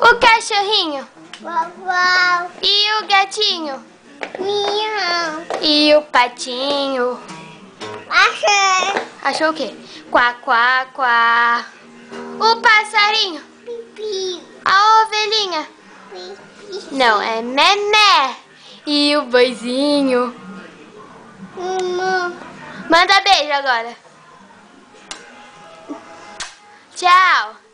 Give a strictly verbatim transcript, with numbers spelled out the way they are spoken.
O cachorrinho? Vovó. E o gatinho? Miau. E o patinho? Achei. Achou o quê? Quá, quá, quá. O passarinho? Pipi. A ovelhinha? Pipi. Não, é memé. E o boizinho? Mamãe. Manda beijo agora. Tchau.